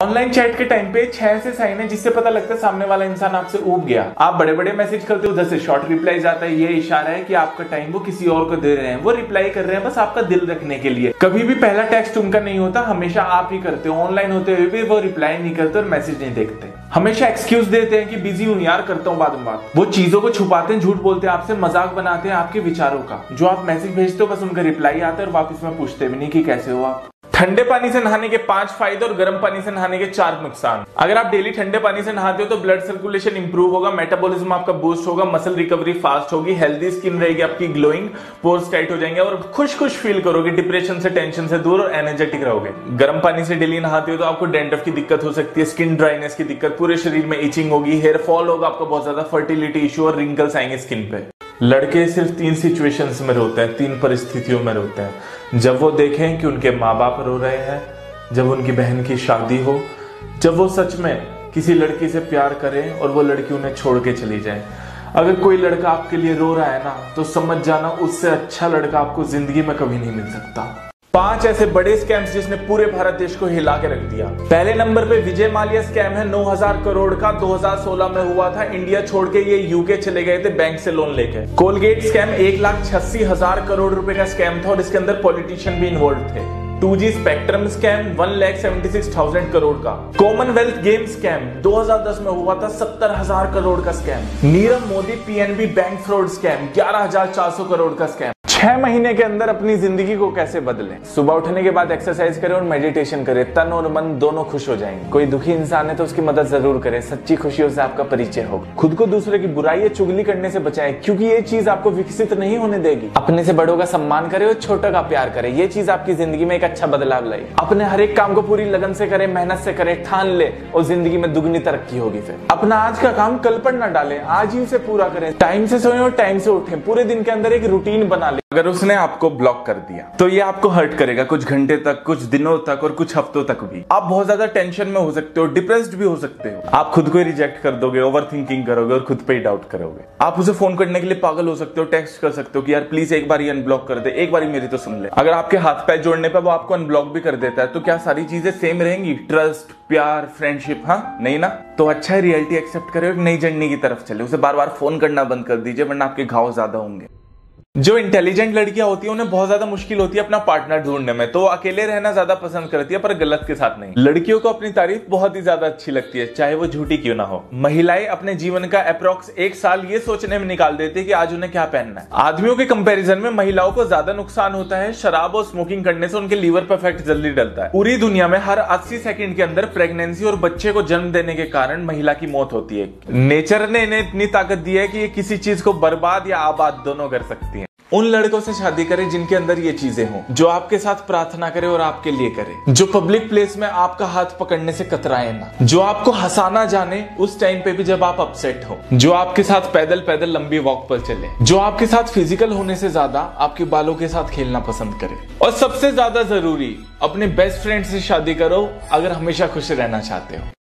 Online chat के time पे 6 ऐसे साइन है जिससे पता लगता है सामने वाला इंसान आपसे ऊब गया। आप बड़े बड़े मैसेज करते हो, उधर से शॉर्ट रिप्लाई आता है, ये इशारा है कि आपका टाइम वो किसी और को दे रहे हैं, वो रिप्लाई कर रहे हैं बस आपका दिल रखने के लिए। कभी भी पहला टेक्स्ट उनका नहीं होता, हमेशा आप ही करते हो। ऑनलाइन होते हुए भी वो रिप्लाई नहीं करते और मैसेज नहीं देखते, हमेशा एक्सक्यूज देते हैं कि बिजी हूं यार, करता हूं बाद में बात। वो चीजों को छुपाते हैं, झूठ बोलते हैं आपसे, मजाक बनाते हैं आपके विचारों का। जो आप मैसेज भेजते हो बस उनका रिप्लाई आता है और वापस में पूछते भी नहीं कि कैसे हो आप। ठंडे पानी से नहाने के 5 फायदे और गर्म पानी से नहाने के 4 नुकसान। अगर आप डेली ठंडे पानी से नहाते हो तो ब्लड सर्कुलेशन इंप्रूव होगा, मेटाबॉलिज्म आपका बूस्ट होगा, मसल रिकवरी फास्ट होगी, हेल्दी स्किन रहेगी आपकी, ग्लोइंग, पोर्स टाइट हो जाएंगे और खुश फील करोगे, डिप्रेशन से, टेंशन से दूर और एनर्जेटिक रहोगे। गर्म पानी से डेली नहाते हो तो आपको डैंड्रफ की दिक्कत हो सकती है, स्किन ड्राइनेस की दिक्कत, पूरे शरीर में इचिंग होगी, हेयर फॉल होगा आपका बहुत ज्यादा, फर्टिलिटी इश्यू और रिंकल्स आएंगे स्किन पे। लड़के सिर्फ 3 सिचुएशंस में रोते हैं, 3 परिस्थितियों में रोते हैं। जब वो देखें कि उनके माँ बाप रो रहे हैं, जब उनकी बहन की शादी हो, जब वो सच में किसी लड़की से प्यार करें और वो लड़की उन्हें छोड़ के चली जाए। अगर कोई लड़का आपके लिए रो रहा है ना तो समझ जाना उससे अच्छा लड़का आपको जिंदगी में कभी नहीं मिल सकता। 5 ऐसे बड़े स्कैम्स जिसने पूरे भारत देश को हिला के रख दिया। पहले नंबर पे विजय माल्या स्कैम है, 9,000 करोड़ का 2016 में हुआ था। इंडिया छोड़ के ये यूके चले गए थे बैंक से लोन लेके। कोलगेट स्कैम 1,86,000 करोड़ रुपए का स्कैम था और इसके अंदर पॉलिटिशियन भी इन्वॉल्व थे। 2G स्पेक्ट्रम स्कैम 1,76,000 करोड़ का। कॉमनवेल्थ गेम स्कैम 2010 में हुआ था, 70,000 करोड़ का scam. Nirav Modi PNB bank fraud scam 11,400 crore का स्कैम। 6 महीने के अंदर अपनी जिंदगी को कैसे बदलें? सुबह उठने के बाद एक्सरसाइज करें और मेडिटेशन करें, तन और मन दोनों खुश हो जाएंगे। कोई दुखी इंसान है तो उसकी मदद जरूर करें, सच्ची खुशियों से आपका परिचय होगा। खुद को दूसरे की बुराई या चुगली करने से बचाएं क्योंकि ये चीज आपको विकसित नहीं होने देगी। अपने से बड़ों का सम्मान करें और छोटों का प्यार करें, ये चीज आपकी जिंदगी में एक अच्छा बदलाव लाई। अपने हर एक काम को पूरी लगन से करें, मेहनत से करें, ठान ले और जिंदगी में दुगनी तरक्की होगी। फिर अपना आज का काम कल पर न डालें, आज ही उसे पूरा करें। टाइम से सोएं और टाइम से उठें, पूरे दिन के अंदर एक रूटीन बना लें। अगर उसने आपको ब्लॉक कर दिया तो ये आपको हर्ट करेगा कुछ घंटे तक, कुछ दिनों तक और कुछ हफ्तों तक भी। आप बहुत ज्यादा टेंशन में हो सकते हो, डिप्रेस्ड भी हो सकते हो। आप खुद को ही रिजेक्ट कर दोगे, ओवर थिंकिंग करोगे और खुद पे ही डाउट करोगे। आप उसे फोन करने के लिए पागल हो सकते हो, टेक्स्ट कर सकते हो कि यार प्लीज एक बार अनब्लॉक कर दे, एक बार मेरी तो सुन ले। अगर आपके हाथ पैर जोड़ने पर वो आपको अनब्लॉक भी कर देता है तो क्या सारी चीजें सेम रहेंगी? ट्रस्ट, प्यार, फ्रेंडशिप? हाँ, नहीं ना। तो अच्छा है रियलिटी एक्सेप्ट करे और नई जर्नी की तरफ चले। उसे बार बार फोन करना बंद कर दीजिए वरना आपके घाव ज्यादा होंगे। जो इंटेलिजेंट लड़कियां होती है उन्हें बहुत ज्यादा मुश्किल होती है अपना पार्टनर ढूंढने में, तो वो अकेले रहना ज्यादा पसंद करती है, पर गलत के साथ नहीं। लड़कियों को अपनी तारीफ बहुत ही ज्यादा अच्छी लगती है, चाहे वो झूठी क्यों ना हो। महिलाएं अपने जीवन का अप्रोक्स 1 साल ये सोचने में निकाल देती है कि आज उन्हें क्या पहनना है। आदमियों के कंपैरिजन में महिलाओं को ज्यादा नुकसान होता है। शराब और स्मोकिंग करने से उनके लीवर पर इफेक्ट जल्दी डलता है। पूरी दुनिया में हर 80 सेकंड के अंदर प्रेगनेंसी और बच्चे को जन्म देने के कारण महिला की मौत होती है। नेचर ने इन्हें इतनी ताकत दी है कि ये किसी चीज को बर्बाद या आबाद दोनों कर सकती है। उन लड़कों से शादी करें जिनके अंदर ये चीजें हों, जो आपके साथ प्रार्थना करे और आपके लिए करे, जो पब्लिक प्लेस में आपका हाथ पकड़ने से कतराए ना, जो आपको हंसाना जाने उस टाइम पे भी जब आप अपसेट हो, जो आपके साथ पैदल पैदल लंबी वॉक पर चले, जो आपके साथ फिजिकल होने से ज्यादा आपके बालों के साथ खेलना पसंद करे। और सबसे ज्यादा जरूरी, अपने बेस्ट फ्रेंड से शादी करो अगर हमेशा खुश रहना चाहते हो।